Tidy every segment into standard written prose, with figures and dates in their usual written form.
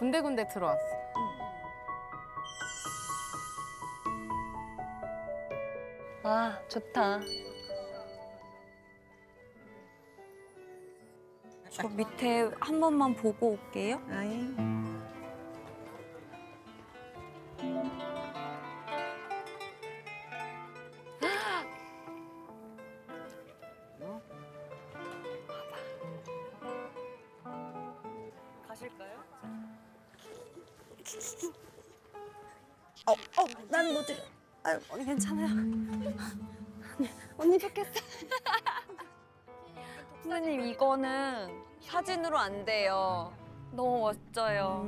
군데군데 들어왔어. 아, 좋다. 저 밑에 한 번만 보고 올게요. 아이. 가실까요? 나는 못 들어. 아유, 언니 괜찮아요. 언니 좋겠어. 선생님, 이거는 사진으로 안 돼요. 너무 멋져요.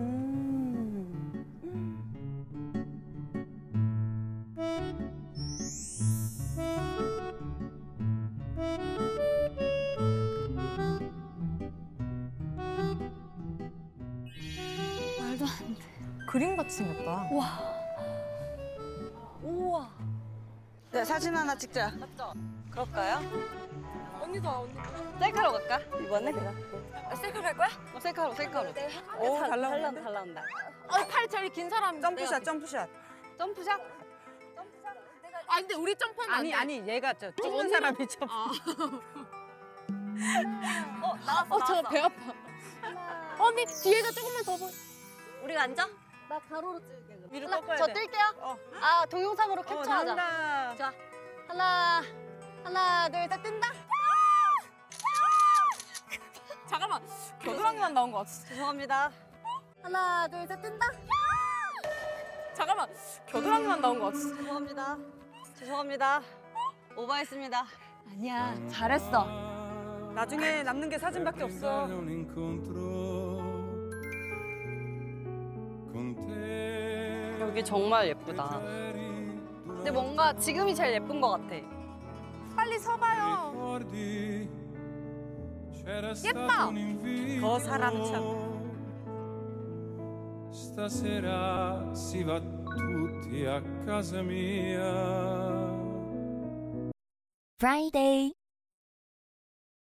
말도 안 돼. 그림같이 생겼다. 우와. 네, 사진 하나 찍자. 맞죠? 그럴까요? 언니도 와, 언니. 셀카로 갈까? 이번에 내가. 셀카로 갈 거야? 셀카로. 오, 잘 나오는데? 잘 나온다. 팔 제일 긴 사람. 점프샷, 점프샷. 점프샷? 아, 근데 우리 점프하면 안 돼. 아니, 얘가 찍는 사람이 점프. 나왔어. 저 배 아파. 언니, 뒤에가 조금만 더 보. 우리가 앉아? 나 가로로 찍을게. 위로 꺾어야 저 돼. 뛸게요. 어. 아, 동영상으로 캡처하자. 잘한다. 자, 하나, 둘, 셋, 뛴다. 잠깐만. 겨드랑이만 나온 것 같아. 죄송합니다. 하나, 둘, 셋, 뛴다. 잠깐만. 겨드랑이만 나온 것 같아. 죄송합니다. 오버했습니다. 아니야, 잘했어. 나중에 남는 게 사진밖에 없어. 여기 정말 예쁘다. 근데 뭔가 지금이 제일 예쁜 것 같아. 빨리 서봐요. 예뻐. 더 사람 참. Stasera si va tutti a casa mia. Friday.